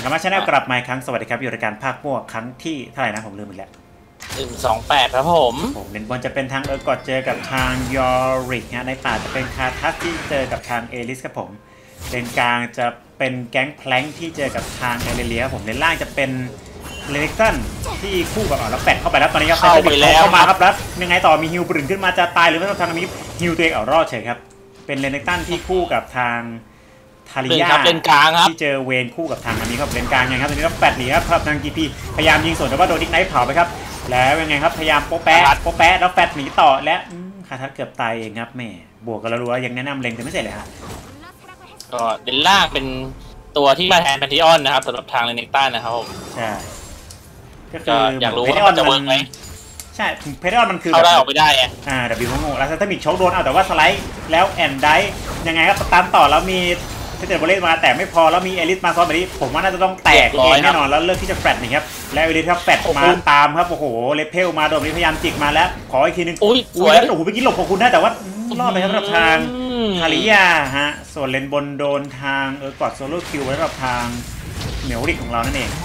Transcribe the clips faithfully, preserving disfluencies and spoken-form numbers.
รมะชาแนลกลับมาอีกครั้งสวัสดีครับอยู่รายการภาคพวกครั้งที่เท่าไหร่นะผมลืมอีกแล้วหนึ่งสองแปดครับผมผมเลนบอลจะเป็นทางเออร์กอดเจอกับทางยอริกฮะในป่าจะเป็นคาทัสที่เจอกับทางเอลิสครับผมเลนกลางจะเป็นแก๊งแพลงที่เจอกับทางเอเลียครับผมเลนล่างจะเป็นเลนิกตันที่คู่กับอ๋อแล้วแปดเข้าไปแล้วตอนนี้ครับเข้าไปแล้วเข้ามาครับแล้วยังไงต่อมีฮิวปรึงขึ้นมาจะตายหรือไม่ทางนี้ฮิวตัวเองเอารอดเฉยครับเป็นเลนิกตันที่คู่กับทางทาริยาที่เจอเวนคู่กับทางอันนี้ครับเลนกลางไงครับตอนนี้ก็แปดหนีครับครับทางจีพีพยายามยิงสวนแต่ว่าโดนดิกไนท์เผาไปครับแล้วยังไงครับพยายามโป๊ะแป๊ะโป๊ะแป๊ะแล้วแฟดหนีต่อและคาทัสเกือบตายเองครับแม่บวกกันแล้วรู้ว่ายังแนะนำเลนกันไม่เสร็จเลยฮะก็เดนล่าเป็นตัวที่มาแทนแพนทิออนนะครับสำหรับทางเลนิกตันนะครับผมใช่ก็คืออยากรู้ว่าจะเวิร์กไหมใช่เพทิออนมันคือเขาได้ออกไปได้ไงอ่าดับบิวโง่แล้วถ้ามีโชคโดนเอาแต่ว่าสไลด์แล้วแอนได้ยังไงครับสตาร์ทต่อแล้วมีเทเตอร์โบเลสมาแต่ไม่พอแล้วมีเอลิสมาซ้อนแบบนี้ผมว่าน่าจะต้องแตกเองแน่นอนแล้วเลือกที่จะแฟดนี่ครับแล้วเอลิสครับแฟดมาตามครับโอ้โหเลเพลมาโดนนี้พยายามจิกมาแล้วขออีกทีนึงอุ้ยสวยโอ้โหไปกินหลบของคุณนะแต่ว่ารอดไปครับสำหรับทางฮาริยาฮะส่วนเลนบนโดนทางเออกอดโซโล่คิวไว้สำหรับทางเหมียวริกของเรานั่นเอง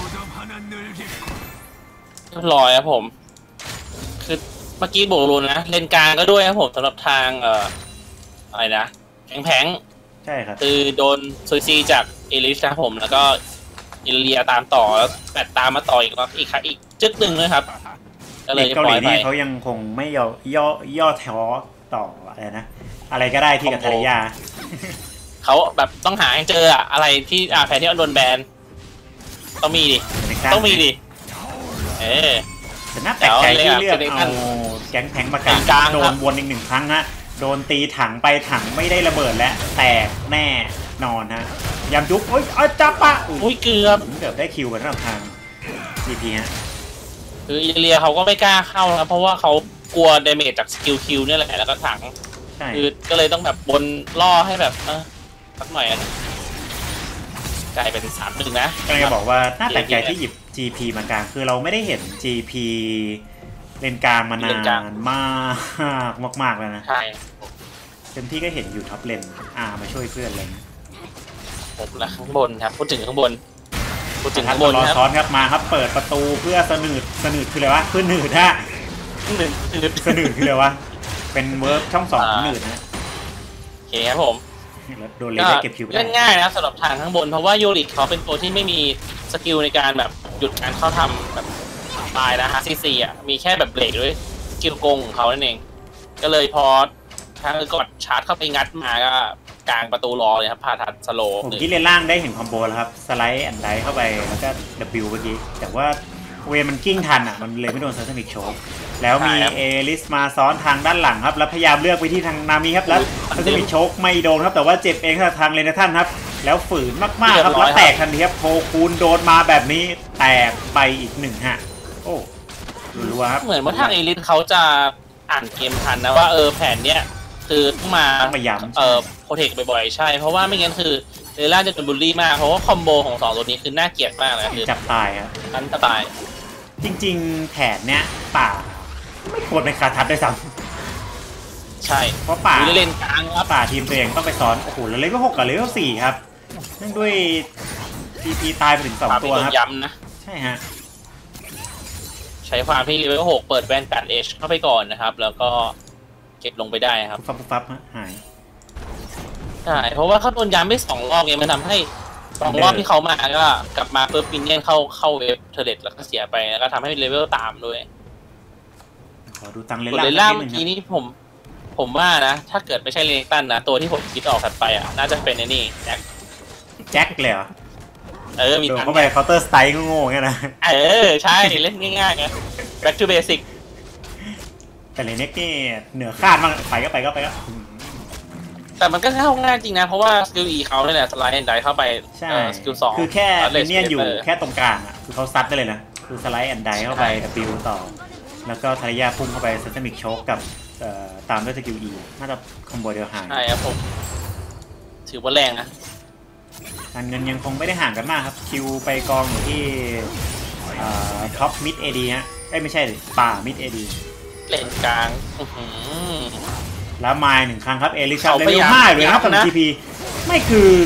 เรียบร้อยครับผมคือเมื่อกี้โบกรุนนะเลนกลางก็ด้วยครับผมสำหรับทางเอ่ออะไรนะแผงแผงใช่ครับคือโดนซูซีจากเอลิสนะครับผมแล้วก็เอเลียตามต่อแล้วแปดตามมาต่ออีกอีกครับอีกจึ๊กหนึ่งเลยครับก็เลยเกาหลีนี่เขายังคงไม่ย่อย่อย่อท้อต่ออะไรนะอะไรก็ได้ที่กับทารยาเขาแบบต้องหาให้เจออะอะไรที่อ่าแผนที่โดนแบนต้องมีดิต้องมีดิเออแต่น่าแปลกใจที่เลือกเอาแก๊งแพงมากลางโดนวนอีกหนึ่งครั้งฮะโดนตีถังไปถังไม่ได้ระเบิดและแตกแน่นอนฮะยำจุ๊บโอ้ยเอาจับปะอุ้ยเกือบเกือบได้คิวกันสำหรับทาง จี พี ฮะคือเอเลียเขาก็ไม่กล้าเข้านะเพราะว่าเขากลัวดาเมจจากสกิลคิวนี่แหละแล้วก็ถังคือก็เลยต้องแบบบนล่อให้แบบเออสักหน่อยอ่ะกลายเป็นสามหนึ่งนะก็เลยบอกว่าน่าแปลกใจที่หยิบ จี พี มากลางคือเราไม่ได้เห็น จี พี เลนกลางมานานมากมากๆแล้วนะใช่เต็มที่ก็เห็นอยู่ท็อปเลนอามาช่วยเพื่อนเลยผมละข้างบนครับพูดถึงข้างบนพูดถึงข้างบนรอซ้อนครับมาครับเปิดประตูเพื่อสนืดสนืดคืออะไรวะเพื่อหนืดฮะสนืดสนืดคืออะไรวะเป็นเวิร์กช่องสองหนืดนะโอเคครับผมโดนเล่นเก็บคิวเล่นง่ายนะสำหรับทางข้างบนเพราะว่าโยริกเขาเป็นตัวที่ไม่มีสกิลในการแบบหยุดการเข้าทำแบบตายนะฮะซีซีอ่ะมีแค่แบบเบรกด้วยสกิลโกงของเขานั่นเองก็เลยพอทางกดชาร์จเข้าไปงัดมาก็กลางประตูรอเลยครับพาทัดสโลผมคิดเลนล่างได้เห็นคอมโบแล้วครับสไลด์แอนไดเข้าไปแล้วก็ W เมื่อกี้แต่ว่าเวมันกิ้งทันอ่ะมันเลยไม่โดนซัสมิกโชกแล้วมีเอลิสมาซ้อนทางด้านหลังครับแล้วพยายามเลือกไปที่ทางนามิครับแล้วซัสมิกโชกไม่โดนครับแต่ว่าเจ็บเองทางเลนทันครับแล้วฝืนมากๆครับแล้วแตกทันทีครับโพคูนโดนมาแบบนี้แตกไปอีกหนึ่งฮะโอ้รู้ว่าครับเหมือนว่าทางเอลิสเขาจะอ่านเกมทันนะว่าเออแผนเนี้ยคือต้องมาเอ่อโปรเทคบ่อยๆใช่เพราะว่าไม่งั้นคือเรล่าจะเป็นบูลลี่มากเพราะว่าคอมโบของสองตัวนี้คือน่าเกลียดมากเลยคือจับตายครับอันตายจริงๆแผนเนี้ยป่าไม่ควรเป็นคาทัดด้วยซ้ำใช่เพราะป่าเล่นกลางครับป่าทีมตัวเองต้องไปซ้อนโอ้โหแล้วเลเวลหกกับเลเวลสี่ครับเนื่องด้วย จี พี ตายไปถึงสองตัวครับย้ำนะใช่ฮะใช้ความที่เลเวลหกเปิดแวนการ์ดเอชเข้าไปก่อนนะครับแล้วก็เก็บลงไปได้ครับฟับฟับฮะหายใช่เพราะว่าเขาโดนย้ำไปสองรอบไงมันทำให้สองรอบที่เขามาก็กลับมาเพิ่มปินเนียนเข้าเข้าเวฟเทเลตแล้วก็เสียไปแล้วก็ทำให้เลเวลตามด้วยขอดูตังเลนล่างเมื่อกี้นี้ผมผมว่านะถ้าเกิดไม่ใช่เลนตันนะตัวที่ผมคิดออกถัดไปอ่ะน่าจะเป็นไอ้นี่แจ็คแจ็คเลยเหรอเออมีตังเข้าไปเคาน์เตอร์สไตล์โง่ๆไงนะเออใช่เล่นง่ายๆไง back to basic แต่เลนเน็กนี่เหนือคาดมากไปก็ไปก็ไปก็แต่มันก็เข้าง่ายจริงนะเพราะว่าสกิล E เขาเนี่ยสไลด์แอนด์ไดเข้าไปใช่สกิลสองคือแค่เนี่ยอยู่แค่ตรงกลางอ่ะคือเขาซัดได้เลยนะคือสไลด์แอนด์ไดเข้าไป W ต่อแล้วก็ทารยาพุ่งเข้าไปซัสมิกโชกกับตามด้วยสกิล E น่าจะคอมโบเดียวห่างใช่ครับผมถือว่าแรงนะการเงินยังคงไม่ได้ห่างกันมากครับคิวไปกองอยู่ที่ท็อปมิดเอดีฮะไม่ใช่ป่ามิดเอดีเลนกลางแล้วไมล์หนึ่งครั้งครับเอลิซาเลเวลห้าเลยนะครับฝั่ง จี พี ไม่คือ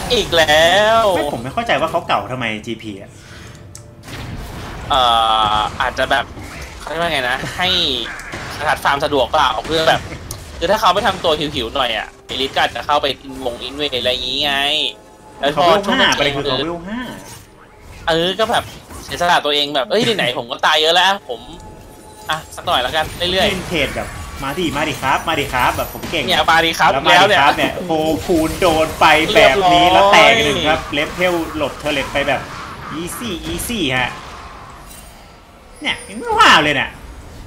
อีกแล้วไม่ผมไม่เข้าใจว่าเขาเก่าทำไม จี พี อ่ะเอ่ออาจจะแบบเขาเรียกว่าไงนะให้ขัดฟาร์มสะดวกเปล่าเพื่อแบบคือถ้าเขาไปทำตัวหิวๆหน่อยอ่ะเอลิสก็อาจจะเข้าไปอินวงอินเวดอะไรอย่างงี้ไงแล้วพเขาอเวลช่วงห้านั้นไปเลยคือเขาเวลห้าเออก็แบบเสียสละตัวเองแบบเอ้ยไหนๆผมก็ตายเยอะแล้วผมอ่ะสักหน่อยแล้วกันเรื่อยเล่นเทรดแบบมาดิมาดิครับ มาดิครับแบบผมเก่งๆเนี่ยมาดีครับแล้วมาแล้วดิเนี่ยครับเนี่ยโคคูนโดนไปแบบนี้เรียบร้อยแล้วแตกหนึ่งครับเลฟเทลหลบเทเลตไปแบบอีซี่อีซี่ฮะเนี่ยยังไม่ว่าเลยเนี่ย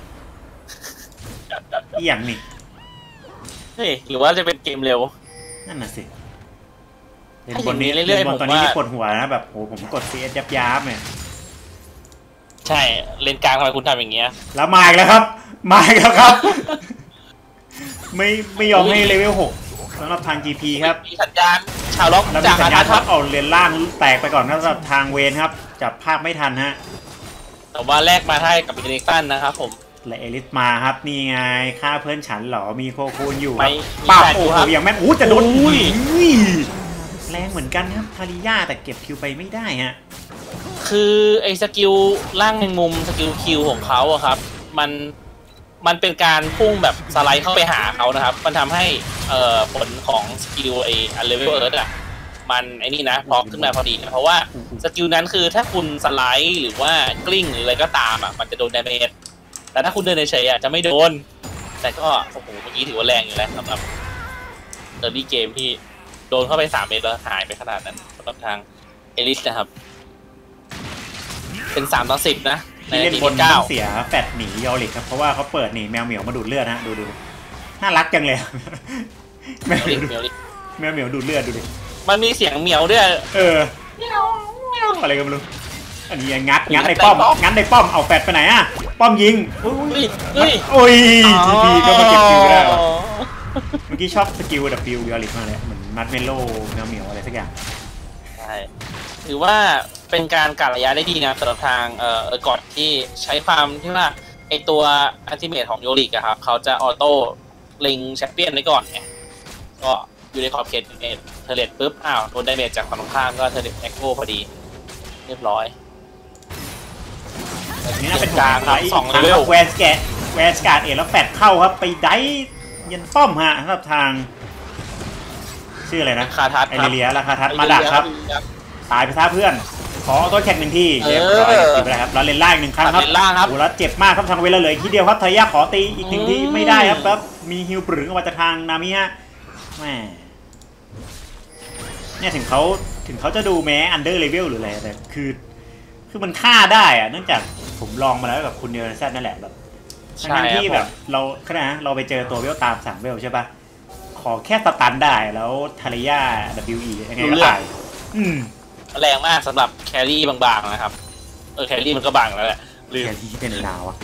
อีอย่างนี้เฮ้ยหรือว่าจะเป็นเกมเร็วนั่นน่ะสิเล่นถ้าบนนี้อย่างนี้เรื่อยๆล่นบนตอนนี้ผมว่านี่ปวดหัวนะแบบโหผมกด ซี เอส ยับยับเนี่ยใช่เลนกลางทำไมคุณทำอย่างเงี้ยแล้วมาอีกแล้วครับ มาอีกแล้วครับ ไม่ไม่ยอมให้เลเวลหกสำหรับทาง จี พี ครับมีสัญญาณชาวล็อกแล้วมีจากสัอาญญาทัณศครับครับเอาเลนล่างแตกไปก่อนนะสำหรับทางเวนครับจับภาพไม่ทันฮะแต่ว่าแลกมาให้กับอิเล็กตันนะครับผมและเอลิสมาครับนี่ไงฆ่าเพื่อนฉันเหรอมีโคคูนอยู่ไม่ป้ามีแฟนโอ้อยู่โหครับอย่างแม่นอู้จะโดนอุ้ยอุ้ยแรงเหมือนกันครับทาริยาแต่เก็บคิวไปไม่ได้ฮะคือไอ้สกิลร่างแมงมุมสกิลคิวของเขาอะครับมันมันเป็นการพุ่งแบบสไลด์เข้าไปหาเขานะครับมันทำให้เอ่อผลของสกิลไอ้อันเลเวลเอิร์ธอะมันไอ้นี่นะบล็อกขึ้นมาพอดีนะเพราะว่าสกิลนั้นคือถ้าคุณสไลด์หรือว่ากลิ้งหรืออะไรก็ตามอะมันจะโดนดาเมจแต่ถ้าคุณเดินเฉยๆอะจะไม่โดน แต่ก็โอ้โหเมื่อกี้ถือว่าแรงอยู่แล้วสำหรับเออร์ลี่เกมที่โดนเข้าไปสามเมตรแล้วหายไปขนาดนั้นสำหรับทางเอลิสนะครับ เป็นสามต่อสิบนะในที่เล่นทีบนเก้าต้องเสียแฟดหนียอริกครับเพราะว่าเขาเปิดหนีแมวเหมียวมาดูดเลือดนะดูดูน่ารักจังเลย แมวเหมียวเหมียวดิแมวเหมียวดูดเลือดดูดิมันมีเสียงเหมียวด้วยเอออะไรกันไม่รู้อันนี้งัดงัดในป้อมงัดในป้อมเอาแฟดไปไหนอะป้อมยิงอุ้เฮ้ยยเฮ้ยโอ้ยจีพีก็มาเก็บคิวได้ว่ะเมื่อกี้ชอบสกิลดับฟิวยอริกมากเลยเหมือนมัดเมโลแมวเหมียวอะไรสักอย่างใช่ถือว่าเป็นการกัดระยะได้ดีนะสำหรับทางเอ่อเออร์กอดที่ใช้ความที่ว่าไอตัวอัลติเมทของโยริกอะครับเขาจะออโต้เล็งแชมเปี้ยนไว้ก่อนไงก็อยู่ในขอบเขตเอเทเลตปุ๊บอ้าวโดนดาเมจจากฝั่งตรงข้ามก็เทเลตแอคโคพอดีเรียบร้อยนี่น่าเป็นกลางครับสองเลเวลแวนสแกตแวนสการ์ดเอแล้วแฟดเข้าครับไปได้ยันป้อมฮะสำหรับทางชื่ออะไรนะคาทัศไอเรียราคาทัศมาดักครับตายไปซะเพื่อนขอต้นแข่งหนึ่งที่เรียบร้อยตีไปแล้วครับแล้วเลนล่างหนึ่งครั้งครับเลนล่างครับโอ้แล้วเจ็บมากครับทางเวลาเลยทีเดียวครับทายาขอตีอีกหนึ่งทีไม่ได้ครับครับมีฮิวปรึงออกมาจากทางนามิฮะแม่เนี่ยถึงเขาถึงเขาจะดูแม้อันเดอร์เลเวลหรืออะไรแต่คือคือมันฆ่าได้อะเนื่องจากผมลองมาแล้วกับคุณเนอร์แซดนั่นแหละแบบทั้งที่แบบเราขนาดเราไปเจอตัวเวลตามสามเวลใช่ปะขอแค่สตันได้แล้วทาริยา ดับเบิลยู อี ยังไงก็ตายอืมแรงมากสำหรับแครี่บางๆนะครับเออแครี่มันก็บางแล้วแหละลืมแครี่เป็นลาวอะ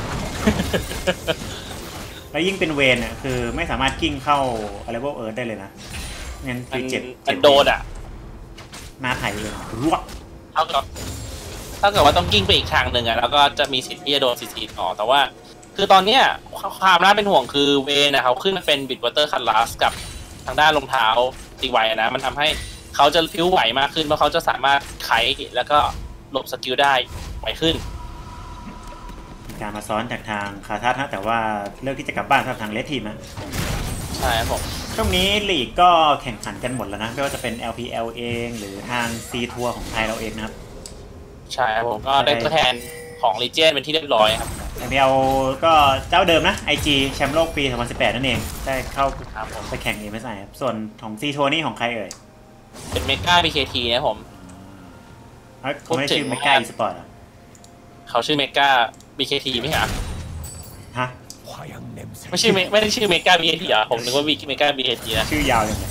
แล้วยิ่งเป็นเวนอ่ะคือไม่สามารถกิ้งเข้าอะไรพวกเอิร์ธได้เลยนะงั้นคือเจ็บมันโดนอ่ะหน้าไทยเลยรวกเท่ากับถ้าเกิดว่าต้องกิ้งไปอีกทางหนึ่งอ่ะแล้วก็จะมีสิทธิ์ที่จะโดนซีซีต่อแต่ว่า คือตอนเนี้ยความน่าเป็นห่วงคือเวนนะเขาขึ้นมาเป็นบิดวอเตอร์คัตลัสกับทางด้านรองเท้าตีไวนะมันทำให้เขาจะพิ้วไหวมากขึ้นเพราะเขาจะสามารถไขแล้วก็หลบสกิลได้ไหวขึ้นการมาซ้อนจากทางคาทัศนะแต่ว่าเลือกที่จะกลับบ้านทางเลสทีมนะใช่ครับผมช่วงนี้ลีกก็แข่งขันกันหมดแล้วนะไม่ว่าจะเป็น แอล พี แอล เองหรือทาง C ทัวร์ของไทยเราเองนะครับใช่ครับผมก็ได้ตัวแทนของลีเจียนเป็นที่เรียบร้อยครับแอล พี แอล ก็เจ้าเดิมนะ ไอ จี แชมป์โลกปีสองพันสิบแปดนั่นเองได้เข้าไปแข่ง เอ็ม เอส ไอ ครับส่วนของ C ทัวร์นี่ของใครเอ่ยเป็นเมกา บี เค ที นะครับผมเขาไม่ได้ชื่อเมกาอีสปอร์ตอ่ะเขาชื่อเมกา บี เค ที ไม่ใช่เหรอฮะไม่ชื่อไม่ได้ชื่อเมกา บี เค ที เหรอผมนึกว่าเมกา บี เค ที นะชื่อยาวเลย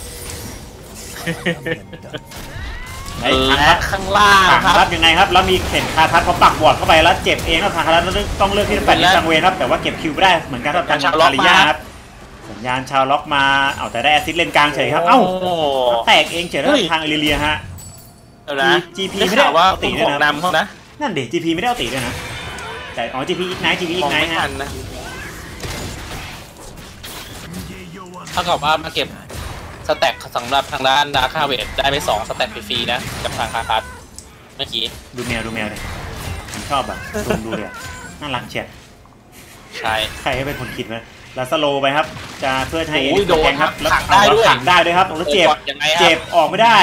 ไอ้และข้างล่างทางคทัรัศบยังไงครับแล้วมีเข็นคาทัศเขาปักบอร์ดเข้าไปแล้วเจ็บเองแล้วทางคาทัศต้องเลือกที่จะแปดที่ทางเวรครับแต่ว่าเก็บคิวไม่ได้เหมือนกันครับทางคาริยาครับสัญญาณชาวล็อกมาเอาแต่ได้แอซิสเลนกลางเฉยครับเอ้าแตกเองเฉยแล้วทางเอลิเลียฮะเดี๋ยวนะจี พี ไม่ได้ว่าเอาตีตีด้วยของนะนำเขานะนั่นดิ จี พี ไม่ได้เอาตีด้วยนะแต่อ๋อ จี พี อีกไนท์ จี พี อีมกองไนไม่ท์ทัฮะนนะเท่ากับว่ามาเก็บสแต็กสำหรับทางด้านดาร์คาเวทได้ไปสองสแต็กฟรีๆนะกับทางคาคัสเมื่อกี้ดูแมวดูแมวเลยผมชอบแบบดูดูเลยน่ารักเฉียดใช่ใครให้เป็นคนคิดไหมแล้วสโลไปครับจะเพื่อให้โดนครับแล้วขังได้ด้วยขังได้ด้วยครับแล้วเจ็บเจ็บออกไม่ได้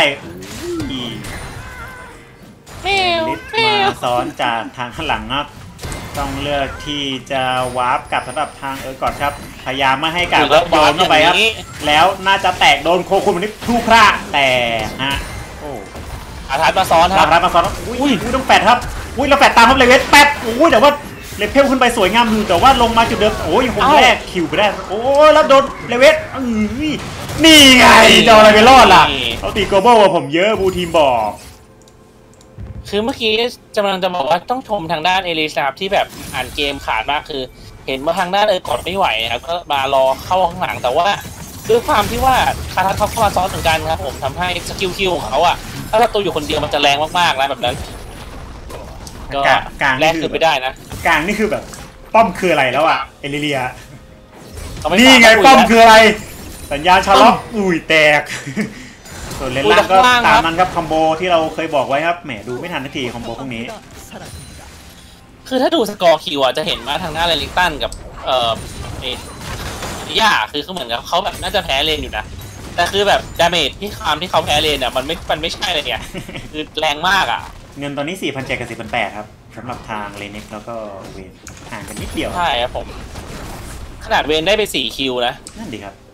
ลิฟมาซ้อนจากทางข้างหลังครับต้องเลือกที่จะวาร์ปกลับสำหรับทางเออก่อนครับพยายามไม่ให้กลับโดนเข้าไปครับแล้วน่าจะแตกโดนโคคุมันนี่พลุพระแต่ฮะโอ้อาทัศมาซ้อนครับอาทัศมาซ้อนอุ้ยต้องแปดครับอุ้ยเราแปดตามครับเลเวสแปดอุ้ยแต่ว่าเลเวลขึ้นไปสวยงามอยู่แต่ว่าลงมาจุดเดิมโอ้ยคนแรกคิวไปได้โอ้แล้วโดนเลเวสนี่ไงจะอะไรไปรอดล่ะเอาตีโกลบอลผมเยอะบูทีมบอกคือเมื่อกี้กำลังจะบอกว่าต้องชมทางด้านเอลิซาที่แบบอ่านเกมขาดมากคือเห็นว่าทางด้านเออกดไม่ไหวครับก็มารอเข้าข้างหลังแต่ว่าด้วยความที่ว่าคาทัศเขาเข้ามาซ้อนเหมือนกันครับผมทำให้สกิลคิวของเขาอะถ้าเราตัวอยู่คนเดียวมันจะแรงมากๆนะแบบนั้นก็แรกคือไม่ได้นะกลางนี่คือแบบป้อมคืออะไรแล้วอะเอลิเลียนี่ไงป้อมคืออะไรสัญญาณชาล็อกอุ้ยแตกส่วนเลนล่างก็ตามนั้นครับคอมโบที่เราเคยบอกไว้ครับแหมดูไม่ทันนาทีคอมโบพวกนี้คือถ้าดูสกอร์คิวอ่ะจะเห็นว่าทางหน้าเรลิงตันกับเอ่อเอย่าคือเขาเหมือนกับเขาแบบน่าจะแพ้เลนอยู่นะแต่คือแบบดาเมจที่ความที่เขาแพ้เลนอ่ะมันไม่มันไม่ใช่เลยเนี่ยคือแรงมากอ่ะเงินตอนนี้ สี่พันเจ็ดร้อย กับ สี่พันแปดร้อย ครับสำหรับทางเลนเน็กแล้วก็เวนห่างกันนิดเดียวใช่ครับผมขนาดเวนได้ไปสี่คิวนะนั่นดีครับ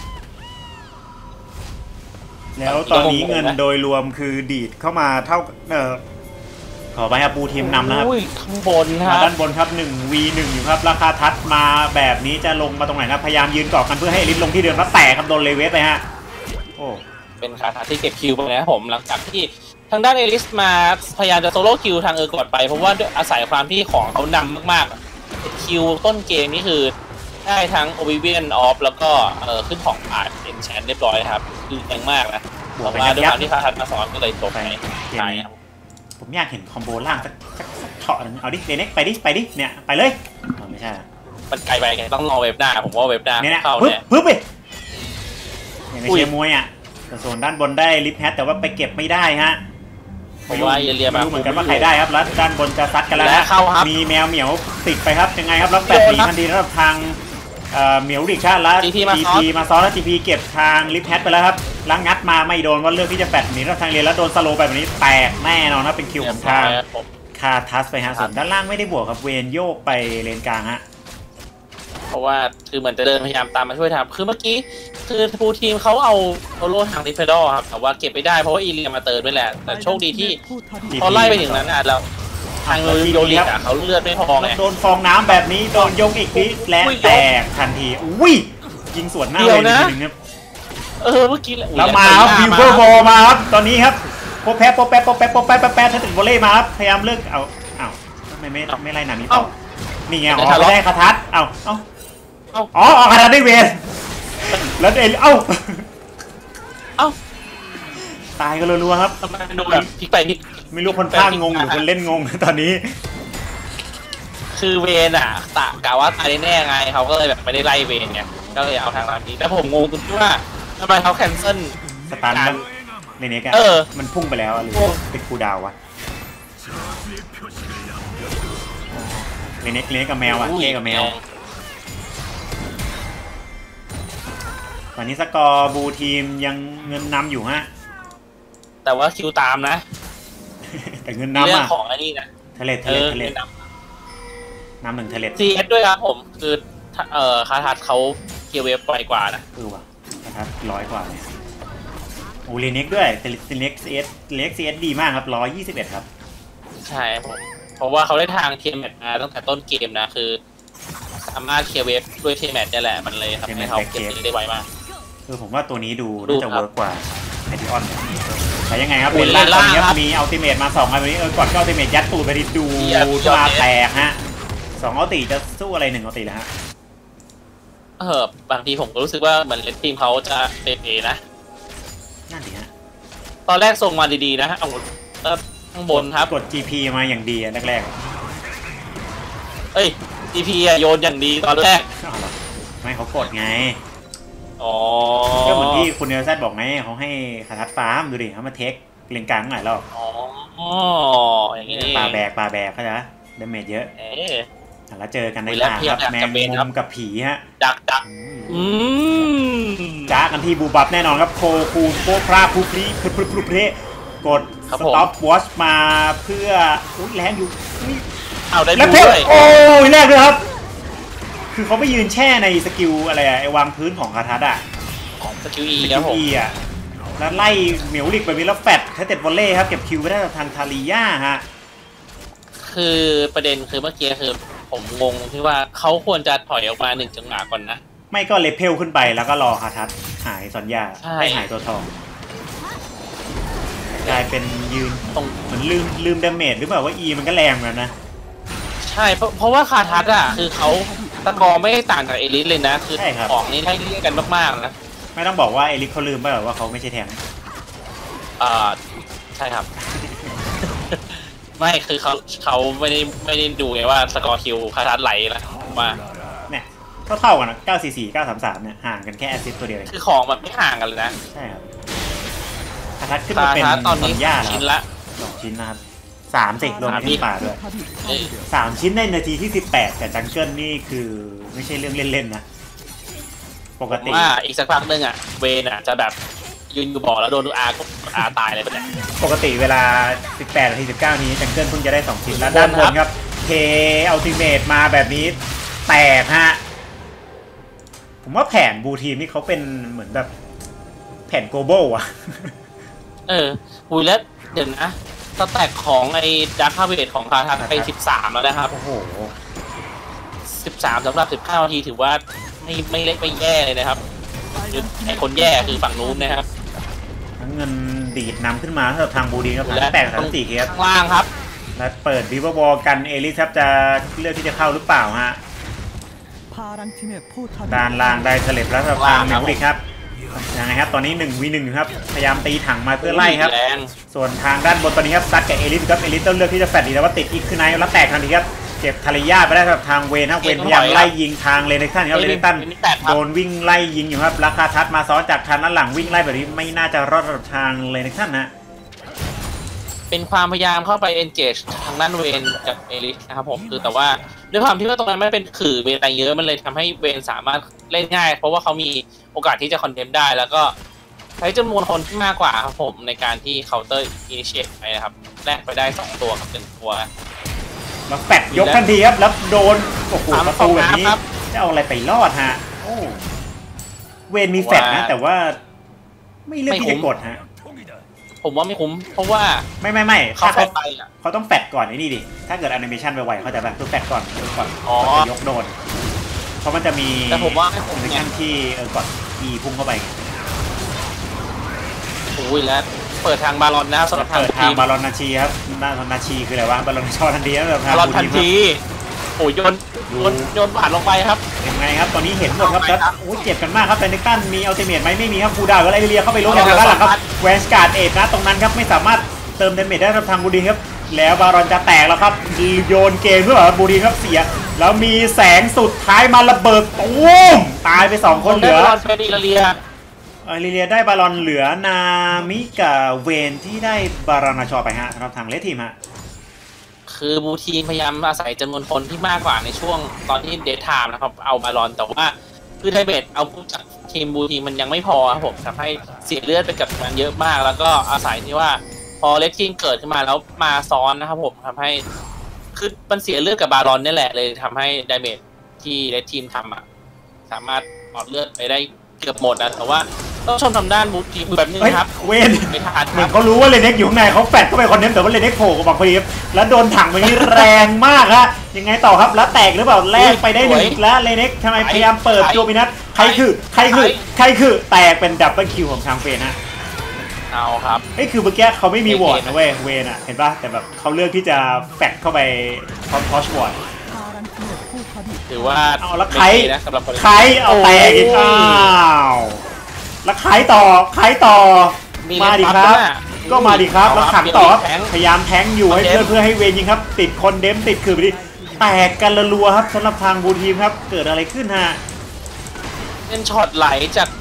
แล้วตอนนี้เงินโดยรวมคือดีดเข้ามาเท่าเออขอไปครับบูทีมนำนะครับข้างบนครับด้านบนครับ หนึ่ง วี หนึ่ง อยู่ครับราคาทัดมาแบบนี้จะลงมาตรงไหนครับพยายามยืนเกาะกันเพื่อให้เอลิสลงที่เดิมแล้วแตกครับโดนเลเวสไปฮะโอ้เป็นคาทัดที่เก็บคิวไปนะครับผมหลังจากที่ทางด้านเอลิสมาพยายามจะโซโล่คิวทางเออร์กอดไปเพราะว่าอาศัยความที่ของเขานำมากๆคิวต้นเกมนี่คือได้ทั้ง Oblivion of แล้วก็เออขึ้นของผ่าน Enchant เรียบร้อยครับคือแรงมากนะออกมาด้วยความที่คาทัดมาสอนก็เลยจบไปใช่ครับผมอยากเห็นคอมโบล่างสักสักเถาะนึงเอาดิเดเน็กไปดิไปดิเนี่ยไปเลยไม่ใช่มันไกลไปไงต้องรอเว็บหน้าผมว่าเว็บหน้าเข้าเนี่ยปึ๊บไปอย่างในเชียร์มวยอ่ะโซนด้านบนได้ลิฟแฮทแต่ว่าไปเก็บไม่ได้ฮะผมว่าเรียมาเหมือนกันว่าใครได้ครับแล้วด้านบนจะซัดกันแล้วมีแมวเหมียวติดไปครับยังไงครับแล้วแปดหนีทันทีสำหรับทางเหมียวดิชาแล้ว จี พี มาซ้อนแล้ว จี พี เก็บทางลิฟแฮทไปแล้วครับล้างงัดมาไม่โดนว่าเลือกที่จะแปดหนีแล้วทางเรียนแล้วโดนสโลไปแบบนี้แตกแน่นอนครับเป็นคิวของทางคาทัสไปฮะส่วนด้านล่างไม่ได้บวกครับเวนโยกไปเลนกลางฮะเพราะว่าคือเหมือนจะเดินพยายามตามมาช่วยทำคือเมื่อกี้คือทูทีมเขาเอาโอโลทางดิฟเฟดอร์ครับแต่ว่าเก็บไม่ได้เพราะว่าอีเลียมาเติร์นไปแหละแต่โชคดีที่พอไล่ไปถึงนั้นอ่ะเราทางโยลิกเขาเลือดไม่พอไงโดนฟองน้ำแบบนี้โดนยกอีกทีและแตกทันทีอุ้ยยิงสวนหน้าเลยนิดนึงครับเออเมื่อกี้แล้วมาครับบิวเบอร์บอลมาครับตอนนี้ครับโปแป๊บโปแป๊บโปแป๊บโปแป๊บแป๊บถ้าถึงโวเล่มาครับพยายามเลิกเอาเอาไม่ไม่ไม่ไล่หนานี้ต่อนี่ไงอ๋อไม่ได้คาทัสเอาเอาอ๋อออกคาทัสได้เวนแล้วเอลเอ้าเอ้าตายกันรัวๆครับดูแบบพลิกไปพลิกไม่รู้คนพากงงหรือคนเล่นงงตอนนี้คือเวนอ่ะตะกะว่าตายแน่ไงเขาก็เลยแบบไม่ได้ไล่เวนไงก็เลยเอาทางร้านนี้แต่ผมงงตรงที่ว่าทำไมเขาแคนเซิลสตาร์ทในนี้กันมันพุ่งไปแล้วหรือติดคูดาววะในนี้เลี้ยงกับแมวอ่ะเลี้ยงกับแมวตอนนี้สกอร์บูทีมยังเงินนำอยู่ฮะแต่ว่าคิวตามนะแต่เงินนำอ่ะเรื่องของอันนี้นะทะเลทะเลทะเลน้ำหนึ่งทะเลซี เอส ด้วยครับผมคือเอ่อคาทัสเขาเกียร์เวฟปล่อยกว่านะเออว่ะคาทัสร้อยกว่าเลยโอ้เลเน็กด้วยแต่เลเน็กซีเอสเลเน็กซีเอสดีมากครับร้อยยี่สิบเอ็ดครับใช่ผมเพราะว่าเขาได้ทางเทียมแมทมาตั้งแต่ต้นเกมนะคือสามารถเคลียร์เวฟด้วยเทียมแมทนี่แหละมันเลยทำให้เขาเก็บได้ไวมากคือผมว่าตัวนี้ดูน่าจะเวิร์กกว่าไอดิออนแต่ยังไงครับเลนล่างตอนนี้มีอัลติเมทมาสองอันนี้เออก่อนก็อัลติเมทยัดตูดไปดิดูมาแตกฮะสองอัลติจะสู้อะไรหนึ่งอัลติแล้วฮะเออบางทีผมก็รู้สึกว่าเหมือนเลนทีมเขาจะเป็นเอนะนั่นดิฮะตอนแรกส่งมาดีๆนะเอาข้างบนครับกด จี พี มาอย่างดีแรกๆเอ้ย จี พี โยนอย่างดีตอนแรกไม่เขากดไงเอ๋อก็เหมือนที่คุณเนลซันบอกไงเขาให้คาทัดฟาร์มดูดิเขามาเทคเลนกลางหน่อยรอบอ๋ออย่างนี้ปลาแบกปลาแบกเขาจะดาเมจเยอะเอ๊ะแล้วเจอกันในอุ๊ยแล้วทางเทียครับ บกับแมงกับเบนครัมุบมกับผีฮะดักดักอืมจ้ากันที่บูบับแน่นอนครับโคคูโคพราพูพรีพรุพรุเพรกดสต็อปวอชมาเพื่ออุ้ยแรงอยู่อุ๊ยเอาได้แล้วดูเพชรด้วยโอ้ยแรกด้วยครับ คือเขาไปยืนแช่ในสกิลอะไรอะไอวางพื้นของคาทัดอะสกิลอีสคกิรับลผมอีอะแล้วไล่เหมียวลิกไปมีแล้วแฟดแคเต็ดวอลเล่ครับเก็บคิวไปได้ทางทาริย่าฮะคือประเด็นคือเมื่อกี้คือผมงงที่ว่าเขาควรจะถอยออกมาหนึ่งจังหวะก่อนนะไม่ก็เลเพลขึ้นไปแล้วก็รอคาทัดหายสัญญาใช่ให้หายตัวทองกลายเป็นยืนตรงเหมือนลืมลืมดาเมจหรือเปล่าว่า E มันก็แรงเหมือนกันนะใช่เพราะเพราะว่าคาทัสอ่ะคือเขาตะกอไม่ได้ต่างจากเอลิสเลยนะ คือใช่ครับของนี้ให้เรียกกันมากๆนะไม่ต้องบอกว่าเอลิคเขาลืมไปหรอว่าเขาไม่ใช่แทงค์อ่าใช่ครับ ไม่คือเขาเขาไม่ได้ไม่ได้ดูไงว่าสกอร์คิวคาทัสไหลแล้วมาเนี่ยก็เท่ากันนะเก้าสี่สี่ เก้าสามสามเนี่ยห่างกันแค่แอสซิสต์ตัวเดียวเองคือของมันไม่ห่างกันเลยนะใช่ครับคาทัดขึ้นคามาเป็นทัสตอนนี้สัญญาชิ้นแล้วละสองชิ้นนะครับสามสิรวมสามที่ป่าด้วยเอ้ยสามชิ้นในนาทีที่สิบแปดแต่จังเกิลนี่คือไม่ใช่เรื่องเล่นๆนะปกผมติว่าอีกสักพักนึงอ่ะเวนอ่ะจะแบบยืนอยู่บ่อแล้วโดนอาร์กอาร์ตายอะไรแบบเนี้ยปกติเวลาสิบแปดนาทีสิบเก้านี้จังเกิลเพิ่งจะได้สองชิ้นแล้วด้านบนครับเทอัลติเมทมาแบบนี้แตกฮะผมว่าแผนบูทีมนี่เขาเป็นเหมือนแบบแผนโกลบอลอะเออหุยแล้วเดี๋ยวนะสแต็กของไอ้ดักคาเวทของคาทัสไปสิบสามแล้วนะครับโอ้โหสิบสามสำหรับสิบห้านาทีถือว่าไม่ไม่เล็กไม่แย่เลยนะครับไอ้คนแย่คือฝั่งนู้นนะครับทั้งเงินดีดนำขึ้นมาสำหรับทางบูทีมครับผ่านแปดสามสี่เคสข้างล่างครับและเปิดบีเวอร์บอลกันเอลิสครับจะเลือกที่จะเข้าหรือเปล่าฮะด้านล่างได้เฉลิบแล้วสำหรับทางเมลิกครับยังไงครับตอนนี้หนึ่งวีหนึ่งครับพยายามตีถังมาเพื่อไล่ครับแรงส่วนทางด้านบนตอนนี้ครับซัดกับเอลิสครับเอลิสต้องเลือกที่จะแฟดดีแล้วว่าติดอีกคือไนท์แล้วแตกทันทีครับเก็บทาริยาไปได้สำหรับทางเวนครับเวนพยายามไล่ยิงทางเลเนตันครับเลเนตันโดนวิ่งไล่ยิงอยู่ครับราคาทัดมาซ้อนจากทางด้านหลังวิ่งไล่แบบนี้ไม่น่าจะรอดสำหรับทางเลเนตันนะเป็นความพยายามเข้าไป engage ทางด้านเวนกับเอลิสนะครับผมคือแต่ว่าด้วยความที่ว่าตรงนั้นไม่เป็นขื่อเวนอะไรเยอะมันเลยทำให้เวนสามารถเล่นง่าย เพราะว่าเขามีโอกาสที่จะคอนเทมได้ แล้วก็ใช้จำนวนคนที่มากกว่าครับผมในการที่เคาน์เตอร์อินิเชตไปนะครับแลกไปได้สองตัวกับหนึ่งตัวแล้วแฟดยกทันทีครับแล้วโดนโอ้โหตามประตูแบบนี้ครับจะเอาอะไรไปรอดฮะโอ้เวนมีแฟดนะแต่ว่าไม่เลือกที่จะกดฮะผมว่าไม่คุ้มเพราะว่าไม่ไม่ไม่เขาถ้าเขาเข้าไปอ่ะเขาต้องแฟดก่อนไอ้นี่ดิถ้าเกิดแอนิเมชันไวๆเขาจะแบบคือแฟดก่อนคือก่อนอ๋อก่อนจะยกโดนเพราะมันจะมีแต่ผมว่าให้แอผมนิเมเนี่ชัยนที่เออก่อนอีพุ่งเข้าไปโอ้ยแล้วเปิดทางบาลอนนะครับสำหรับทางเปิดทาทีงมบาลอนนาชีครับบาลอนนาชีคืออะไรวะบาลอนชอทันทีครับแบบบาลอนทันทีทีโอ้ยโยนโยนโยนบาดลงไปครับยังไงครับตอนนี้เห็นหมดครับแล้วโอ้เจ็บกันมากครับแต่นิกตันมีอัลติเมทไหมไม่มีครับคูดาวกับไอเรียเข้าไปลุ้นกันด้านหลังครับแวนสการ์ดเอ็ดนะตรงนั้นครับไม่สามารถเติมเดเมจได้ครับทางบูดีครับแล้วบารอนจะแตกแล้วครับโยนเกมเพื่อบูดีครับเสียแล้วมีแสงสุดท้ายมาระเบิดตุ้มตายไปสองคนเหลือได้บาลอนเฟรดีลาเลียเอลิเลียได้บารอนเหลือนามิกับเวนที่ได้บารานาชอไปฮะสำหรับทางเลสทีมฮะคือบูทีมพยายามอาศัยจำนวนคนที่มากกว่าในช่วงตอนที่เดทไทม์นะครับเอาบาลอนแต่ว่าคือไทเบตเอาผู้จากทีมบูทีมมันยังไม่พอครับผมทำให้เสียเลือดไปกับมันเยอะมาก แล้วก็อาศัยที่ว่าพอเลสทีมเกิดขึ้นมาแล้วมาซ้อนนะครับผมทำให้คือมันเสียเลือดกับบาลอนนี่แหละเลยทำให้ดาเมจที่เลสทีมทำอ่ะสามารถปลอดเลือดไปได้เกือบหมดนะแต่ว่าต้องชมทำด้านบูทีมแบบนี้ครับเวนไม่ทันเหคมือรันบเขารู้ว่าเลเน็กอยู่ข้างในเขาแฟดเข้าไปคอนเทนต์แต่ว่าเลเน็กโผล่กับบังพอดีครับแล้วโดนถังไปนี้แรงมากฮะยังไงต่อครับแล้วแตกหรือเปล่าแลกไปได้หนึ่งแล้วเลเน็กทำไมพยายามเปิดโจมินัสใครคือใครคือใครคือแตกเป็นดับเบิลคิวของทางเฟนฮะเอาครับเอ้ยคือเมื่อกี้เขาไม่มีวอร์ดนะเว้ยเวนอะเห็นป่ะแต่แบบเขาเลือกที่จะแฟดเข้าไปพร้อมทอชวอร์ดถือว่าเอาแล้วใครไม่ดีนะสำหรับคนใครเอาแตกอีกอ้าวแล้วใครต่อใครต่อมาดิครับก็มาดิครับแล้วขังต่อครับพยายามแทงอยู่ให้เพื่อนเพื่อให้เวนยิงครับติดคอนเดมติดคือไปดิแตกกันรัวๆครับสำหรับทางบูทีมครับเกิดอะไรขึ้นฮะเป็นช็อตไหลจาก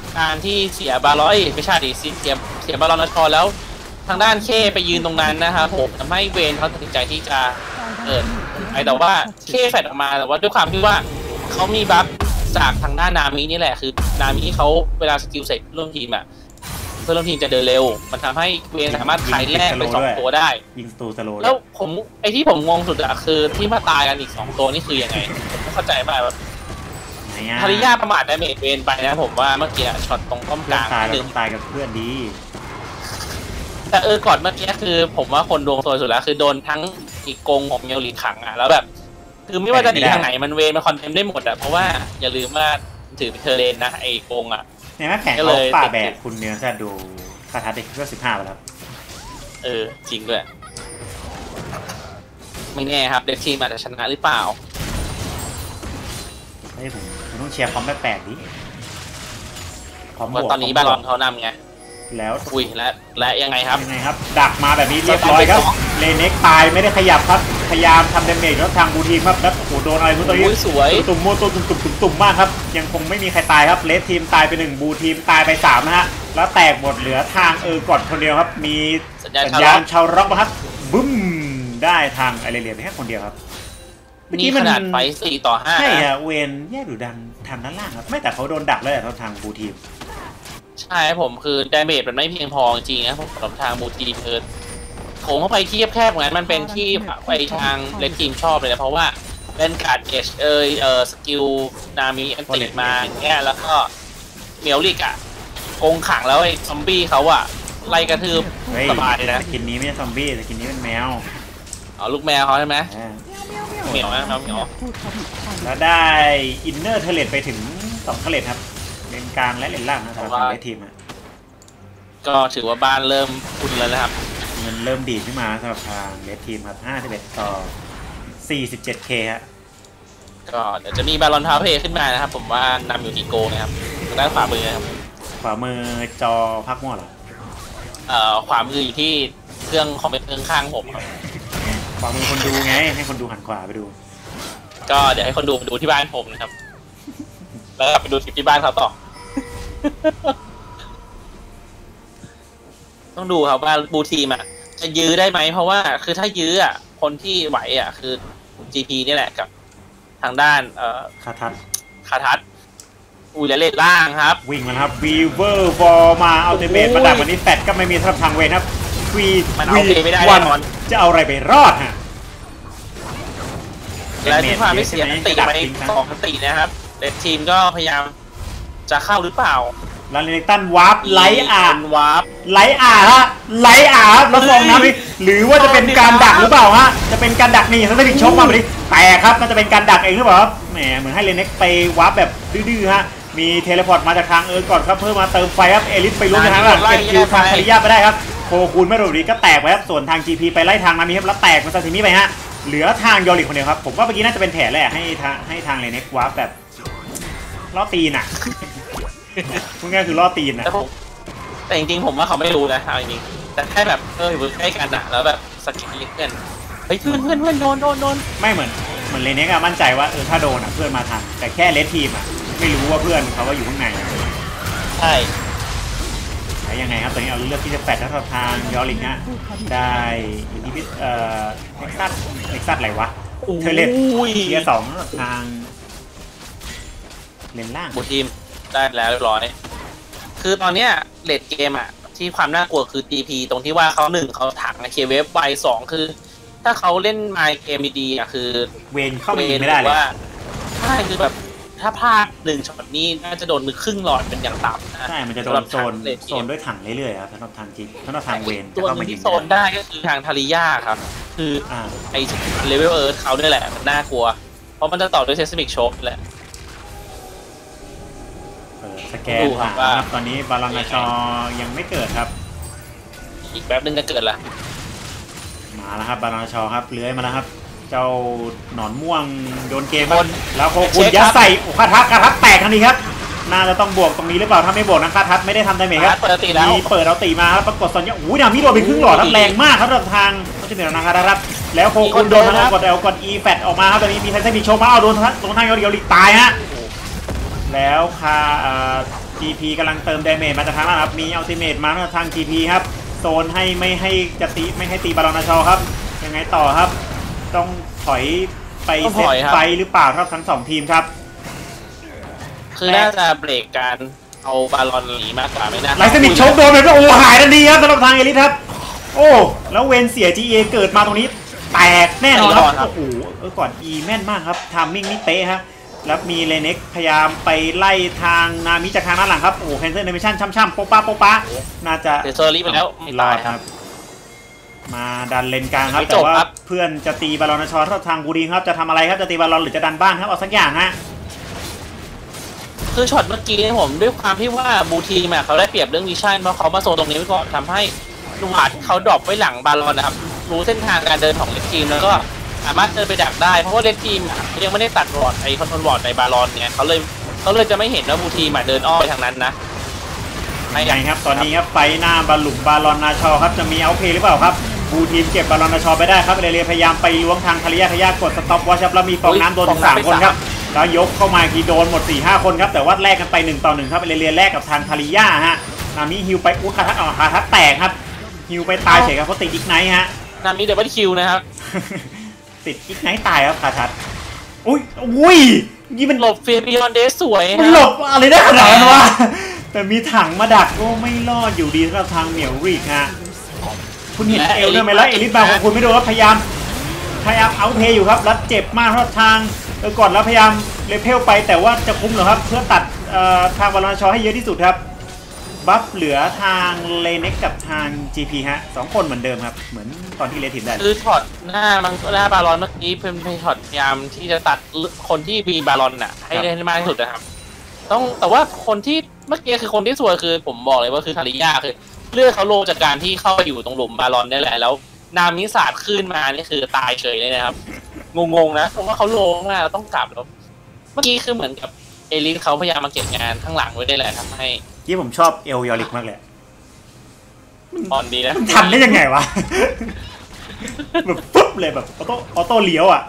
การที่เสียบาลอนไม่ใช่ดิเสียเสียบาลอนนชแล้วทางด้านเคไปยืนตรงนั้นนะครับผมทำให้เวนเขาตัดสินใจที่จะเกิดไอแต่ว่าเคแฟดออกมาแต่ว่าด้วยความที่ว่าเขามีบัฟจากทางด้านนามินี่แหละคือนามิเขาเวลาสกิลเสร็จร่วมทีมอ่ะเพื่อนร่วมทีมจะเดินเร็วมันทำให้เวนสามารถขายแลกไปสองตัวได้ยิงสตูสโลแล้วผมไอที่ผมงงสุดอะคือที่มาตายกันอีกสองตัวนี่คือยังไงผมไม่เข้าใจมากแบบภริยาประมาทดาเมจเวนไปนะผมว่าเมื่อกี้ช็อตตรงก้มกลางตายแล้วตายกับเพื่อนดีแต่เออก่อนเมื่อกี้คือผมว่าคนดวงซวยสุดแล้วคือโดนทั้งอีกกงของเมลลิขังอ่ะแล้วแบบคือไม่ว่าจะดีทางไหนมันเวนมันคอนเทมได้หมดอ่ะเพราะว่าอย่าลืมว่าถือเป็นเทอร์เรนนะไอ้กงอ่ะในแม่แข่งเขาป่าแบกคุณเนื้อจะดูคาถาเด็กก็สิบห้าไปแล้วเออจริงด้วยไม่แน่ครับเด็กทีมอาจจะชนะหรือเปล่าเฮ้ยผมผมต้องเชียร์พร้อมแปลกๆดิพร้อมบวกตอนนี้บาลอนเขานำไงแล้วอุ้ยและและยังไงครับยังไงครับดักมาแบบนี้เรียบร้อยครับเลเน็กตายไม่ได้ขยับครับพยายามทำดาเมจแล้วทางบูทีมครับแล้วโอ้โหโดนอะไรมุ้งตัวนี้สวยตุ่มโมตุ่มตุ่มตุ่มตุ่มตุ่มมากครับยังคงไม่มีใครตายครับเลสทีมตายไปหนึ่งบูทีมตายไปสามนะฮะแล้วแตกหมดเหลือทางเออก่อนคนเดียวครับมีสัญญาณชาวร็อกมาครับบึ้มได้ทางไอเรียไปแค่คนเดียวครับนี่ขนาดไฟสี่ต่อห้าใช่ฮะเวนแย่ดุดันทางด้านล่างครับไม่แต่เขาโดนดักเลยครับทางบูทีมใช่ผมคือดาเมจมันไม่เพียงพอจริงๆนะผมสำหรับทางบูทีมคือโถงเข้าไปที่แคบๆเหมือนมันเป็นที่ไปทางเลนทีมชอบเลยนะเพราะว่าเล่นการ์ดเอชเอยเออสกิลนามิอันติดมาอย่างเงี้ยแล้วก็เมียวลิกอ่ะกงขังแล้วไอ้ซอมบี้เขาอ่ะไล่กระทืบสบายเลยนะสกินนี้ไม่ใช่ซอมบี้สกินนี้เป็นแมวอ๋อลูกแมวเขาใช่ไหมเหมียวนะแมวเหมียวแล้วได้อินเนอร์เทเลตไปถึงสองเทเลตครับเลนกลางและเลนล่างนะสำหรับทางทีมอ่ะก็ถือว่าบ้านเริ่มอุ่นแล้วนะครับเงินเริ่มดีขึ้นมาสำหรับทางเลดทีมครับห้าสิบเอ็ดต่อสี่สิบเจ็ดเคฮะก็เดี๋ยวจะมีบาลอนทาวเพย์ขึ้นมานะครับผมว่านำอยู่ที่โกนะครับด้านขวามือนะครับขวามือจอพักมั่วเหรอเอ่อขวามืออยู่ที่เครื่องคอมพิวเตอร์ข้างผมครับขวามือคนดูไงให้คนดูหันขวาไปดูก็เดี๋ยวให้คนดูดูที่บ้านผมนะครับแล้วไปดูคลิปที่บ้านเขาต่อต้องดูครับว่าบูทีมอ่ะจะยื้อได้ไหมเพราะว่าคือถ้ายื้ออ่ะคนที่ไหวอ่ะคือ จี พี นี่แหละกับทางด้านเอ่อคาทัศคาทัศอุ้ยแล้วเลดล่างครับวิ่งมันครับวีเวอร์บอลมาเอาเตเบตมาดักวันนี้แฟดก็ไม่มีสำหรับทางเวนครับวีมันเอาเพไม่ได้วันจะเอาอะไรไปรอดฮะและที่พาไม่เสียติไปสองตินะครับเลดทีมก็พยายามจะเข้าหรือเปล่าลาเลนตันวาร์ปไลท์อาร์วาร์ปไลท์อาร์ฮะไลท์อาร์แล้วฟองน้ำหรือว่าจะเป็นการดักหรือเปล่าฮะจะเป็นการดักนี่เขาไม่ได้ชกมาแบบนี้แต่ครับน่าจะเป็นการดักเองหรือเปล่าครับแหมเหมือนให้เลนเน็กไปวาร์ปแบบดื้อๆฮะมีเทเลพอร์ตมาจากทางเออก่อนครับเพิ่มมาเติมไฟครับเอลิสไปลุ้นทางหลังเก็บคิวทางคาริยาไปได้ครับโคคูนไม่โดนดีก็แตกไปครับส่วนทาง จี พี ไปไล่ทางนามิครับแล้วแตกมาซาซิมิไปฮะเหลือทางยอริคนเดียวครับผมว่าเมื่อกี้น่าจะเป็นแผนแหละให้ทางให้ทางเลนเน็กวาร์ปแบบล้อตีนอ่ะพูดง่ายคือล่อตีนนะแต่จริงๆผมว่าเขาไม่รู้นะเอาจริงๆแต่แค่แบบเอออยู่ใกล้กันอะแล้วแบบสกิลเพื่อนเฮ้ยเพื่อนเพื่อนเพื่อนโดนโดนโดนไม่เหมือนเหมือนเลนเน็กอะมั่นใจว่าเออถ้าโดนอะเพื่อนมาทันแต่แค่เลดทีมอะไม่รู้ว่าเพื่อนเขาว่าอยู่ข้างในใช่แล้วยังไงครับตอนนี้เอาเลือกที่จะแฟดแล้วทางยอริกนะได้อินดิวิเอ่อเน็กซัสเน็กซัสอะไรวะเทเลตเทียร์สองทางเลนล่างบูทีมได้แล้วเรียบร้อยคือตอนเนี้ยเลดเกมอ่ะที่ความน่ากลัวคือ จี พี ตรงที่ว่าเขาหนึ่งเขาถังเคเวฟใบสองคือถ้าเขาเล่นไมค์เกมดีอ่ะคือเวนเข้าไม่ได้เลยใช่คือแบบถ้าพลาดหนึ่งช็อตนี้น่าจะโดนมือครึ่งหลอดเป็นอย่างต่ำนะใช่มันจะโดนโซนโซนด้วยถังเรื่อยๆครับสำหรับทางจีสำหรับทางเวนตัวนึงที่โซนได้ก็คือทางทาริยาครับคือไอเลเวลเอิร์ธเขาด้วยแหละมันน่ากลัวเพราะมันจะต่อด้วยเซสมิกโชคแหละสแกนผ่านครับตอนนี้บาลอนชอยังไม่เกิดครับอีกแป๊บนึงจะเกิดละมาแล้วครับบาลอนชอครับเลื้อยมาแล้วครับเจ้าหนอนม่วงโดนเกมครับแล้วโคคุณยัดใส่คาทัศคาทัศแตกทันทีครับน่าจะต้องบวกตรงนี้หรือเปล่าถ้าไม่บวกนะคาทัศไม่ได้ทำดาเมจครับเปิดตีแล้วมีเปิดเอาตีมาครับปรากฏซอนยะอุ้ยนามิโดนไปครึ่งหลอดครับแรงมากครับแทางก็จะเป็นนาคาครับแล้วโคคุณโดนทางกดเอลกดอีแฟตออกมาครับตอนนี้มีไซซ์มีโชว์มาเอาโดนตรงทางยอริกตายฮะแล้วคาจี พี กำลังเติมดาเมจมาจากทางล่างครับมีอัลติเมทมาทาง จี พี ครับโซนให้ไม่ให้จะตีไม่ให้ตีบาลอนนาชอครับยังไงต่อครับต้องถอยไปเซตไฟหรือเปล่าครับทั้งสองทีมครับคือน่าจะเบรกการเอาบาลอนหนีมากกว่าไม่น่าไลซ์มิกชกโดนเลยโอ้หายทันทีครับสำหรับทางเอลิทครับโอ้แล้วเวนเสีย จี เอ เกิดมาตรงนี้แตกแน่นอนครับโอ้โหเออก่อนอีแม่นมากครับทามมิ่งนี่เป๊ะฮะแล้วมีเลเน็กพยายามไปไล่ทางนามิจากทางด้านหลังครับโอ้แคนเซิลเนมิชั่นช่ำๆโป๊ะป้าโป๊ะป้าน่าจะเซอร์รีไปแล้วไม่ตายครับมาดันเลนกลางครับแต่ว่าเพื่อนจะตีบาลอนชอททางบูดีครับจะทำอะไรครับจะตีบาลอนหรือจะดันบ้านครับเอาสักอย่างฮะคือช็อตเมื่อกี้ผมด้วยความที่ว่าบูทีมเขาได้เปรียบเรื่องวิชั่นเพราะเขามาโซนตรงนี้ไว้ก่อนทำให้ลูกหาที่เขาดรอปไว้หลังบาลอนนะครับรู้เส้นทางการเดินของเลดทีมแล้วก็สามารถเดินไปดักได้เพราะว่าเลดทีมยังไม่ได้ตัดวอร์ดไอคอนโทรลวอร์ดในบาลอนเนี่ยเขาเลยเขาเลยจะไม่เห็นว่าบูทีมเดินอ้อมไปทางนั้นนะไม่ไงครับตอนนี้ครับไฟหน้าบาลุมบาลอนนาชอครับจะมีเอาเพย์หรือเปล่าครับบูทีมเก็บบาลอนนาชอไปได้ครับเรเรียพยายามไปล้วงทางทาริยาทายากดสต็อปวอชแล้วมีฟองน้ำโดนถึงสามคนครับแล้วยกเข้ามากีโดนหมด สี่ห้า คนครับแต่ว่าแลกกันไปหนึ่งต่อหนึ่งครับเรเรียแลกกับทางทาริยาฮะนามิฮิวไปอุ้คาทัดออกคาทัดแตกครับฮิวไปตายเฉยครับเพราะติดอีกไนท์ฮะนามิเดบิวต์คิวนะครับติดอีกไนท์ตายครับคาทัดอุ้ยอุ้ยนี่มันหลบเฟียร์บิออนเดสสวยมันหลบอะไรได้ขนาดนั้นวะแต่มีถังมาดักก็ไม่รอดอยู่ดีสำหรับทางเหมียวรีกฮะคุณเห็นเอลได้ไหมแล้วเอลิสบาของคุณไม่โดนครับพยายามพยายามเอาเพย์อยู่ครับแล้วเจ็บมากครับทางเออก่อนแล้วพยายามเลเพลไปแต่ว่าจะคุ้มเหรอครับเพื่อตัดทางบอลลอนชอให้เยอะที่สุดครับบัฟเหลือทางเลเน็กกับทาง จี พี ฮะสองคนเหมือนเดิมครับเหมือนตอนที่เลทิมได้คือช็อตหน้ามันหน้าบาลอนเมื่อกี้เป็นช็อตพยายามที่จะตัดคนที่มีบาลอนน่ะให้ได้มากที่สุดนะครับต้องแต่ว่าคนที่เมื่อกี้คือคนที่สวยคือผมบอกเลยว่าคือทาริยาคือเลือดเขาโลจากการที่เข้าไปอยู่ตรงหลุมบาลอนนี่แหละแล้วนามิศาสตร์ขึ้นมานี่คือตายเฉยเลยนะครับงงๆนะเพราะว่าเขาโลมากแล้วต้องกลับแล้วเมื่อกี้คือเหมือนกับเอลิสเขาพยายามมาเก็บงานข้างหลังไว้ได้แหละทำให้ที่ผมชอบเอลยอริกมากเลยอ่อนดีนะทำได้ยังไงวะแบบปุ๊บเลยแบบออโต้ออโต้เลี้ยวอ่ะ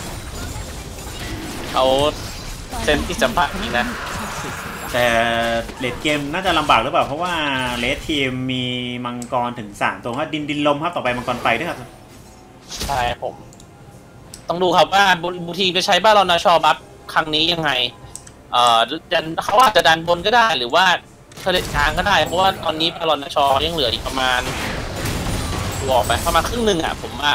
เขาเซนที่สัมผัสนี้นะแต่เลดเกมน่าจะลำบากหรือเปล่าเพราะว่าเลดทีมมีมังกรถึงสามตัวครับดินดินลมครับต่อไปมังกรไฟด้วยครับใช่ผมต้องดูครับว่าบูทีจะใช้บาลอนนาชอบัฟครั้งนี้ยังไงเอ่อดันเขาอาจจะดันบนก็ได้หรือว่าเทเลทางก็ได้เพราะว่าตอนนี้บาลอนนาชอยังเหลืออีกประมาณดูออกไปประมาณครึ่งหนึ่งอ่ะผมว่า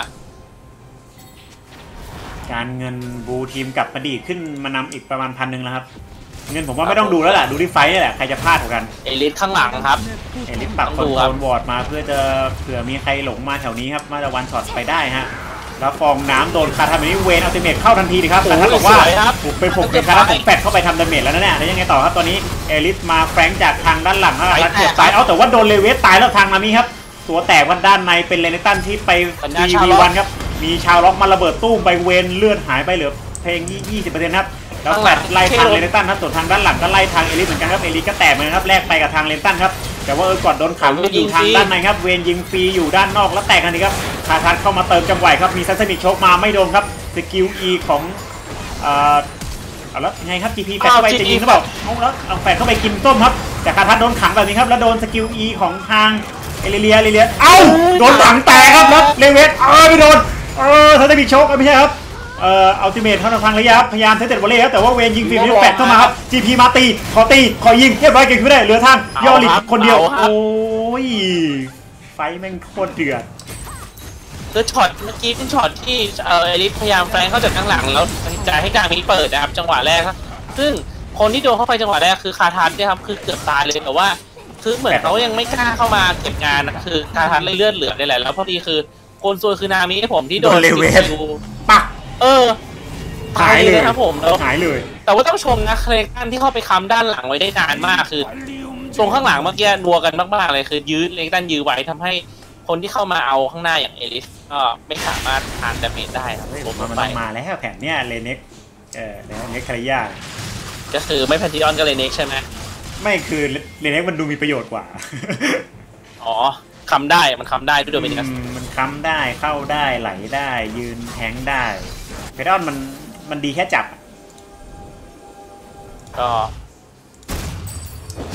การเงินบูทีมกลับมาดีขึ้นมานำอีกประมาณพันหนึ่งแล้วครับเงินผมว่าไม่ต้องดูแล้วแหละดูที่ไฟนี่แหละใครจะพลาดกว่ากันเอลิสข้างหลังครับเอลิสปักคอนโทรลวอร์ดมาเพื่อจะเผื่อมีใครหลงมาแถวนี้ครับมาจะวันช็อตไปได้ฮะแล้วฟองน้ำโดนคาทามิเวนอัลติเมทเข้าทันทีนะครับแต่ถ้าบอกว่าถูกไปผมเป็นคาทาผมแปดเข้าไปทำดาเมจแล้วนะเนี่ยแล้วยังไงต่อครับตอนนี้เอลิสมาแฟรงจากทางด้านหลังครับรัดเกือบตายเอาแต่ว่าโดนเลเวสตายแล้วทางนามิครับตัวแตกวันด้านในเป็นเลนตันที่ไปทีวีวันครับมีชาวล็อกมาระเบิดตู้ไปเวนเลือดหายไปเหลือเพลงยี่สิบเปอร์เซ็นต์ครับแล้วแฟดไล่ทางเลนตันครับส่วนทางด้านหลังก็ไล่ทางเอลิสเหมือนกันครับเอลิสก็แตกเหมือนกันครับแลกไปกับทางเลนตันครับแต่ว่าเออกอดโดนขังอยู่ทางด้านในครับเวนยิงฟรีอยู่ด้านนอกแล้วแตกทันทีครับคาทัดเข้ามาเติมจังหวะครับมีซัสมิโชกมาไม่โดนครับสกิล E ของเอ่อแล้วไงครับ จี พี แฟดเข้าไปจะยิงหรือเปล่าเอาแล้วเอาแฟดเข้าไปกินต้มครับแต่คาทัดโดนขังแบบนี้ครับแล้วโดนสกิล E ของทางเอลิเลียเอลิเลียเอ้าโดนถังแตกครับแล้วเลเวสเออไม่โดนเออซัสมิโชกไม่ใช่ครับเอ่ออัลติเมทเข้าทางระยะพยายามเทสเต็ดวอลเล่ครับแต่ว่าเวนยิงฟรีไม่แปดเข้ามาครับ จี พี มาตีขอตีขอยิงเรียบร้อยเก่งขึ้นได้เหลือทางยอริกคนเดียวโอ้ยไฟแม่งโคตรเดือดคือช็อตเมื่อกี้เป็นช็อตที่เออเอลิสพยายามแฝงเข้าจากข้างหลังแล้วจะให้การมีเปิดนะครับจังหวะแรกครับซึ่งคนที่โดนเข้าไปจังหวะแรกคือคาทันเนี่ยครับคือเกือบตายเลยแต่ว่าคือเหมือนเขายังไม่กล้าเข้ามาเก็บงานนะคือคาทันเลยเลือดเหลือได้แหละแล้วพอดีคือคนซวยคือนามิให้ผมที่โดนเลเวสปักเออหายเลยครับผมแล้วหายเลยแต่ว่าต้องชมนะเคลกันที่เข้าไปค้ำด้านหลังไว้ได้นานมากคือตรงข้างหลังเมื่อกี้นัวกันมากๆเลยคือยื้อเลกันยื้อไว้ทำให้คนที่เข้ามาเอาข้างหน้าอย่างเอลิสก็ไม่สามารถทานดาเมจได้ครับผมมันต้องมาแล้วแผนเนี้ยเลเน็กเออเลเน็กคาริยาก็คือไม่แพนทิออนก็เลเน็กใช่ไหมไม่คือเลเน็กมันดูมีประโยชน์กว่าอ๋อค้ำได้มันค้ำได้ด้วยโดยเป็นมันค้ำได้เข้าได้ไหลได้ยืนแทงได้เพดอนมันมันดีแค่จับก็เ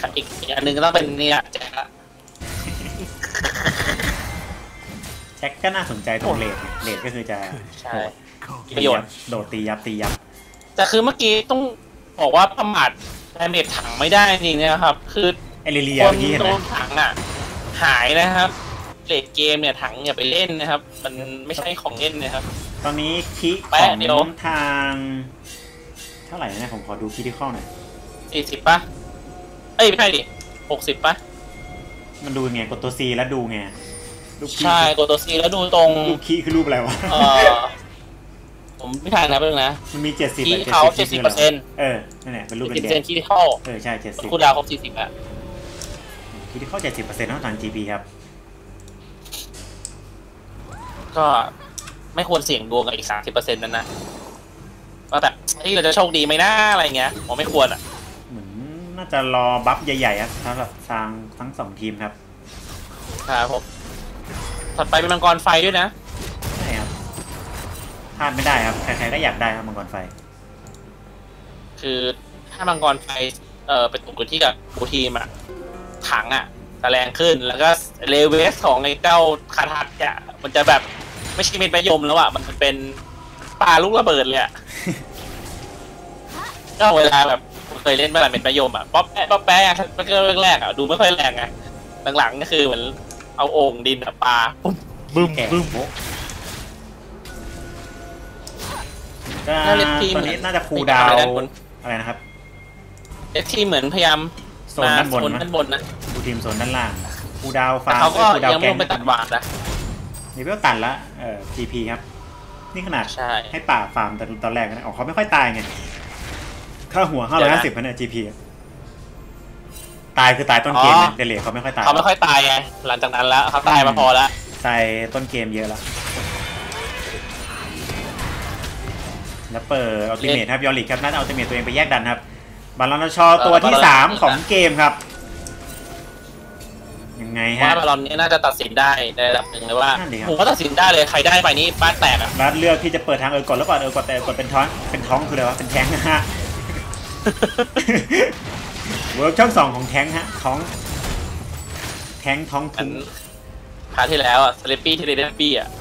อีกอีกอันหนึงก็ต้องเป็นเนี่ยแจ็คละแจ็คก็น่าสนใจตรงเลดเลดก็คือจะใช่ตีประโยยัชบน์โดดตียับตียับแต่คือเมื่อกี้ต้องบอกว่าประมาทแดเมจถังไม่ได้จริงๆนะครับ คือเอลิเลียคนเมื่อกี้เห็นโดไหมนถังอ่ะหายนะครับเลดเกมเนี่ยถังอย่าไปเล่นนะครับ มันไม่ใช่ของเล่นนะครับตอนนี้คีขแป๊ะองเดี๋ยวทาง เท่าไหร่นะผมขอดูคีที่ข้อหน่อยสี่สิบป่ะ เอ้ยไม่ใช่ดิหกสิบป่ะมันดูไงกดตัว C แล้วดูไงรูปคีใช่กดตัวซีแล้วดูตรงรูปคีคือรูปอะไรวะเออผมไม่ทันนะเพื่อนนะมันมีเจ็ดสิบคีเขาเจ็ดสิบเปอร์เซ็นต์เออนั่นแหละเป็นรูปเป็นเจ็ดแดเซนงคีที่เข้าเออใช่เจ็ดสิบคูดาวครบสี่สิบแล้วคีที่ข้อเจ็ดสิบเปอร์เซ็นต์เท่าทาง จี พี ครับก็ไม่ควรเสี่ยงดวงกับอีกสามสิบเปอร์เซ็นต์นั้นนะว่าแบบเฮ้ยเราจะโชคดีไหมนะอะไรเงี้ยผมไม่ควรอ่ะเหมือนน่าจะรอบัฟใหญ่ๆครับสำหรับทางทั้งสองทีมครับครับผมถัดไปเป็นมังกรไฟด้วยนะใช่ครับพลาดไม่ได้ครับใครๆก็อยากได้ครับมังกรไฟคือถ้ามังกรไฟเอ่อเป็นตัวที่กับบูทีมอ่ะถังอ่ะจะแรงขึ้นแล้วก็เลเวสของไอ้เจ้าคาทัดอ่ะมันจะแบบไม่ใช่เม็ดมะยมแล้วอ่ะมันเป็นปลาลูกระเบิดเลยอ่ะ ก็เวลาแบบเคยเล่นเมื่อไหร่เม็ดมะยมอ่ะป๊อปแป๊ะป๊อปแป๊ะมันก็แรกๆอ่ะดูไม่ค่อยแรงไงหลังๆก็คือเหมือนเอาโอ่งดินปลาปุ๊บบึ้มแกะบึ้มโบ๊ะก็น่าเล่นทีมตอนนี้น่าจะคูลดาวไม่ได้บนอะไรนะครับเอฟทีเหมือนพยายามโซนด้านบนโซนนะด้านบนนะดูทีมโซนด้านล่างคูลดาวฟาแต่ร์มเขาก็คูลดาวยังแกไม่งลงไปตัดหวานนะเลเวลตันละเอ่อ จี พี ครับ นี่ขนาดใช่ให้ป่าฟาร์มแต่ตอนแรกนะอ๋อเขาไม่ค่อยตายไงค่าหัวห้าร้อยห้าสิบพันเนี่ย จี พี ตายคือตายต้นเกมเนี่ยเดเลเขาไม่ค่อยตายเขาไม่ค่อยตายไงหลังจากนั้นแล้วเขาตายมาพอแล้วตายต้นเกมเยอะแล้วแล้วเปิดอัลติเมทครับยอริกครับน่าจะอัลติเมทตัวเองไปแยกดันครับบาลอนชอตัวที่สามของเกมครับยังไงฮะว่าบอลลอนนี้น่าจะตัดสินได้ในระดับหนึ่งเลยว่านั่นดิครับผมก็ตัดสินได้เลยใครได้ไปนี้บ้านแตกอ่ะรัดเลือกที่จะเปิดทางเออกดแล้วก่อนเออกดแต่เออกดเป็นท้องเป็นท้องคืออะไรวะเป็นแท้งนะฮะ เวิร์กช่องสองของแท้งฮะท้องแท้งท้องอัทุนงคราวที่แล้วอ่ะสลิปปี้ที่เดนปี้อ่ะ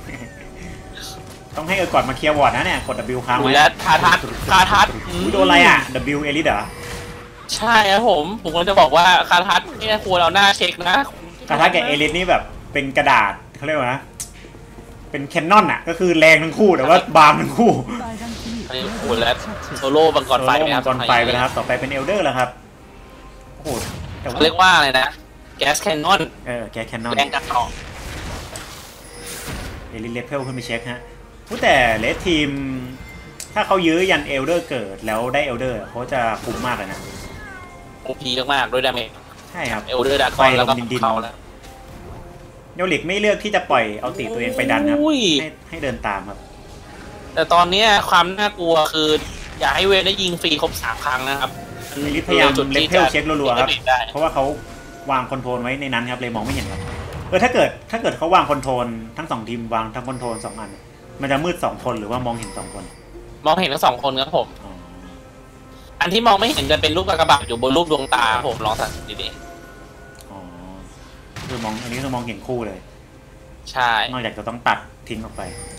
ต้องให้เออกดมาเคลียร์วอร์ดนะเนี่ยกด W ค้างดูไว้แลวคาทัดคาทัดอุ๊ยโดนอะไรอ่ะ W เอลิสเหรอใช่ครับผม ผมก็จะบอกว่าคาทัดนี่ควรเอาหน้าเช็คนะกระทะกับเอลิสนี่แบบเป็นกระดาษเขาเรียกว่านะเป็นแคนนอนอ่ะก็คือแรงทั้งคู่แต่ว่าบางทั้งคู่อันนี้โอ้โหแล้วโซโล่บังกรไฟโซไหมโล่คมัรับงกรไฟไปแล้วครับต่อไปเป็นเอลเดอร์แล้วครับโอ้โหแต่ว่าเขาเรียกว่าอะไรนะแก๊สแคนนอนเออแกแคนนอนแรงกระต่อเอลิสเลเวลขึ้นไปเช็คฮะผู้แต่เลสทีมถ้าเขายื้อยันเอลเดอร์เกิดแล้วได้เอลเดอร์เขาจะคุ้มมากเลยนะโอพีมากๆด้วยดาเมจใช่ครับเอลเดอร์ดากอนแล้วก็เขาแล้วโยลิกไม่เลือกที่จะปล่อยเอาตีตัวเองไปดันครับอุ้ยให้ให้เดินตามครับแต่ตอนเนี้ยความน่ากลัวคืออย่าให้เวรได้ยิงฟรีครบสามครั้งนะครับเอลิสพยายามเลเวลเช็ครัวๆครับได้เพราะว่าเขาวางคอนโทรลไว้ในนั้นครับเลยมองไม่เห็นครับเออถ้าเกิดถ้าเกิดเขาวางคอนโทรลทั้งสองทีมวางทั้งคอนโทรลสองอัน มันจะมืดสองคนหรือว่ามองเห็นสองคนมองเห็นทั้งสองคนครับผมอ๋ออันที่มองไม่เห็นจะเป็นรูปกากบาทอยู่บนรูปดวงตาครับผมลองสังเกตดีอ๋อคือมองอันนี้คือมองเห็นคู่เลยๆใช่นอกจากจะต้องตัดทิ้งออกไป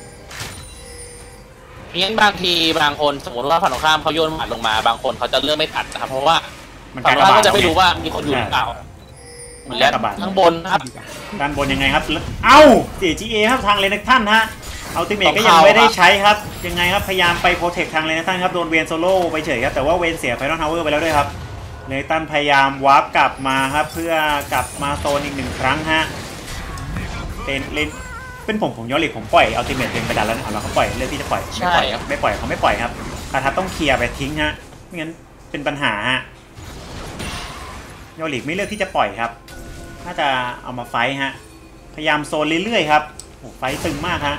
งั้นบางทีบางคนสมมติว่าฝั่งตรงข้ามเขาโยนหมัดลงมาบางคนเขาจะเลือกไม่ตัดนะครับเพราะว่ามันฝั่กาง รตรงกข้ามบาดก็จะไม่รู้ว่ามีคนอยู่หรือเปล่ามันการกบาดข้างบนครับด้านบนยังไงครับแล้วเอ้าเสีย จี เอ ครับทางเลนท่านฮะอัลติเมทต้องก็เข้ายังไม่ได้ครับใช้ครับยังไงครับพยายามไปโปรเทคทางเลนท่านครับโดนเวนโซโล่ไปเฉยครับแต่ว่าเวนเสียไฟนอลทาวเวอร์ไปแล้วด้วยครับเลนตันพยายามวาร์ปกลับมาครับเพื่อกลับมาโซนอีกหนึ่งครั้งฮะเป็นเลนเป็นผมผมย้อนหลีกผมปล่อยอัลติเมทเป็นไปดันแล้วเอาละเขาปล่อยเลือกที่จะปล่อยไม่ปล่อยครับไม่ปล่อยเขาไม่ปล่อยครับคาทัศต้องเคลียร์ไปทิ้งฮะไม่งั้นเป็นปัญหาฮะยอริกไม่เลือกที่จะปล่อยครับน่าจะเอามาไฟท์ฮะพยายามโซนเรื่อยๆครับโอ้ไฟท์ตึงมากฮะ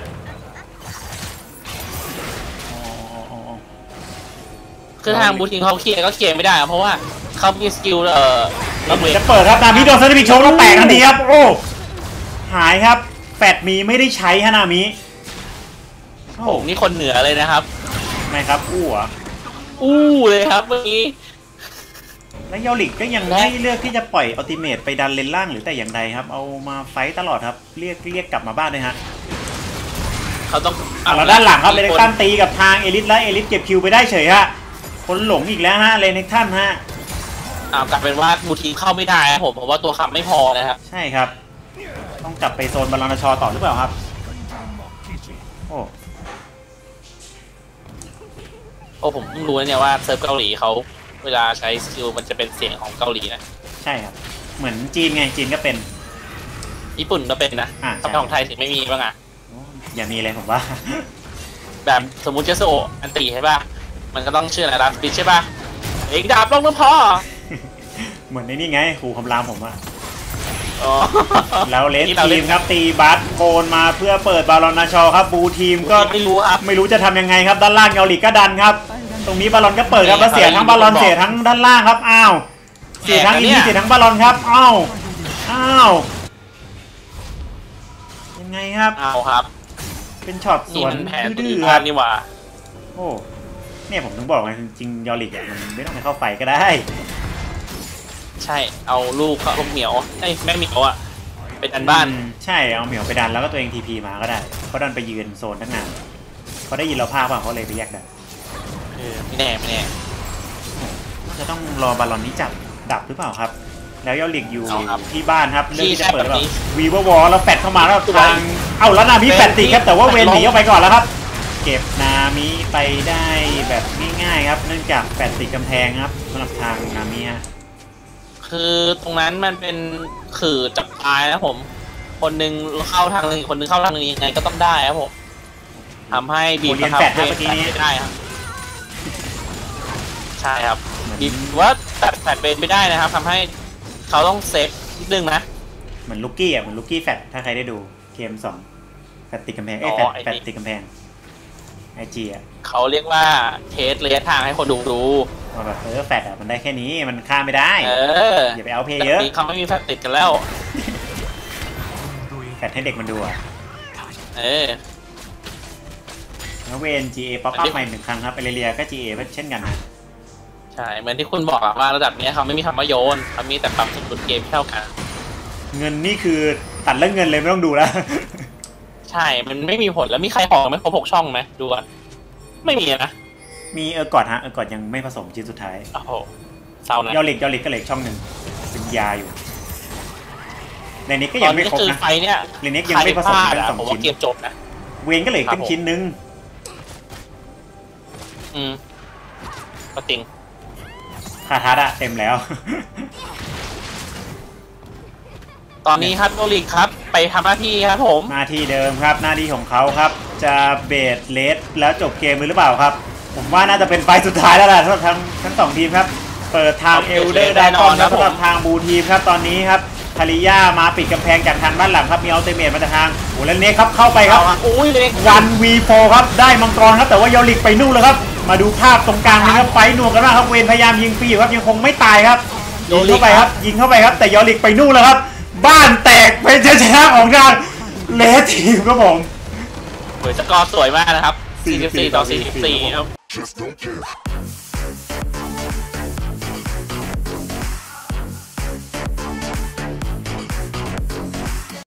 อ๋ออ๋ออ๋อคือทางบูทิงเขาเคลียร์ก็เคลียร์ไม่ได้ครับเพราะว่าเขามีสกิลเอ่อระเบิดจะเปิดครับนามิโดนเซนติฟิกโชว์แล้วแตกทันทีครับโอ้หายครับแฟดมีไม่ได้ใช้ฮะนามิโอ้โหนี่คนเหนือเลยนะครับไม่ครับอู้เหรออู้เลยครับเมื่อกี้และยอริกก็ยังไม่เลือกที่จะปล่อยอัลติเมทไปดันเลนล่างหรือแต่อย่างใดครับเอามาไฟต์ตลอดครับเรียกเรียกกลับมาบ้านเลยฮะเขาต้องอ่ะแล้วด้านหลังครับเลนตันตีกับทางเอลิสและเอลิสเก็บคิวไปได้เฉยฮะคนหลงอีกแล้วฮะเลนเน็กทันฮะอ้าวกลายเป็นว่าบูทีเข้าไม่ได้ครับผมเพราะว่าตัวขับไม่พอนะครับใช่ครับต้องกลับไปโซนบาลานชอต่อหรือเปล่าครับโอ้โอ้ผมเพิ่งรู้เนี่ยว่าเซิร์ฟเกาหลีเขาเวลาใช้สกิลมันจะเป็นเสียงของเกาหลีนะใช่ครับเหมือนจีนไงจีนก็เป็นญี่ปุ่นก็เป็นนะทำไมของไทยถึงไม่มีบ้างอ่ะอย่ามีเลยผมว่าแบบสมมุติเจสโออันตีใช่ป่ะมันก็ต้องเชื่ออะไรดับปิดใช่ป่ะเอกดาบลงน้ำพอเหมือนในนี่ไงครูคำรามผมอะแล้วเลสทีมครับตีบัสโคนมาเพื่อเปิดบาลอนนาชอครับบูทีมก็ไม่รู้ครับไม่รู้จะทำยังไงครับด้านล่างเกาหลีก็ดันครับตรงนี้บาลอนก็เปิดครับแล้วเสียทั้งบาลอนเสียทั้งด้านล่างครับอ้าวเสียทั้งอินดี้เสียทั้งบาลอนครับอ้าวอ้าวยังไงครับอ้าวครับเป็นช็อตสวนดื้อๆครับนี่หว่าโอ้เนี่ยผมถึงบอกไงจริงๆยอริกอ่ะมันไม่ต้องไปเข้าไฟก็ได้ใช่เอาลูกเขาลูกเหมียวไอ้แม่เหมียวอ่ะไปดันบ้านใช่เอาเหมียวไปดันแล้วก็ตัวเองทีพีมาก็ได้เขาดันไปยืนโซนตั้งนานเขาได้ยินเราภาคว่าเขาเลยไปแยกดันเออไม่แน่ไม่แน่จะต้องรอบาลอนนี้จับดับหรือเปล่าครับแล้วยอริกอยู่ที่บ้านครับเรื่องที่จะเปิดแบบวีเวอร์วอลแล้วแฟดเข้ามาแล้วทางเอ้าแล้วนามิแฟดตีครับแต่ว่าเวนหนีออกไปก่อนแล้วครับเก็บนามิไปได้แบบง่ายๆครับเนื่องจากแฟดติดกำแพงครับสำหรับทางนามิฮะคือตรงนั้นมันเป็นขื่อจับตายนะผมคนหนึ่งเข้าทางหนึ่งคนหนึ่งเข้าทางหนึ่งยังไงก็ต้องได้ครับผมทำให้บีบแฟดเมื่อกี้นี้ได้ครับใช่ครับบีบว่าตัดแฟดเบนไม่ได้นะครับทำให้เขาต้องเซฟนิดนึงนะเหมือนลูกกี้อ่ะเหมือนลูกกี้แฟดถ้าใครได้ดูเกมสองแฟดติดกำแพงเอ้แฟดแฟดติดกำแพงไอจีอ่ะเขาเรียกว่าเทสระยะทางให้คนดูดูว่าแบบเออแฟดอ่ะมันได้แค่นี้มันข้ามไม่ได้เอออย่าไปเอาเพย์เยอะเขาไม่มีแฟดติดกันแล้วแฟดให้เด็กมันดูอ่ะเออแล้วเวน จี เอ ป๊อปอัพใหม่หนึ่งครั้งครับเอเรียก็ จี เอ เช่นกันนะใช่เหมือนที่คุณบอกว่าระดับนี้เขาไม่มีคำว่าโยนเขามีแต่ปรับสมดุลเกมเท่ากันเงินนี่คือตัดเรื่องเงินเลยไม่ต้องดูแล้วใช่มันไม่มีผลแล้วมีใครขอไม่ครบหกช่องไหมดูอ่ะไม่มีนะมีเออกอดฮะเออกอดยังไม่ผสมชิ้นสุดท้ายโอ้โหเศร้านะยอริกยอริกก็เหล็กช่องหนึ่งเป็นยาอยู่ในนี้ก็ยังไม่ครบนะไฟเนี่ยในนี้ยังไม่ผสมกันสองชิ้นเกมจบนะเวนก็เหล็กเป็นชิ้นนึงอืมก็ติงคาทัดอะเต็มแล้วตอนนี้ครับโอลิกครับไปทำหน้าที่ครับผมหน้าที่เดิมครับหน้าที่ของเขาครับจะเบสเลสแล้วจบเกมหรือเปล่าครับผมว่าน่าจะเป็นไฟสุดท้ายแล้วแหละสำหรับทั้งทั้งสองทีมครับเปิดทางเอลเดอร์ไดคอนครับสำหรับทางบูทีมครับตอนนี้ครับทาริยามาปิดกำแพงจากทางด้านหลังครับมีอัลเตเมทมาจากทางโอ้แล้วเน็กครับเข้าไปครับวันวีโฟครับได้มังกรครับแต่ว่ายอริกไปนู่นแล้วครับมาดูภาพตรงกลางนะครับไฟหน่วงกันมากครับเวนพยายามยิงฟรีอยู่ครับยังคงไม่ตายครับยิงเข้าไปครับยิงเข้าไปครับแต่ยอริกไปนู่นแล้วครับบ้านแตกเป็นชนะของทางเลสทีมครับผมสกอร์สวยมากนะครับสี่สิบสี่ต่อสี่สิบสี่ครับ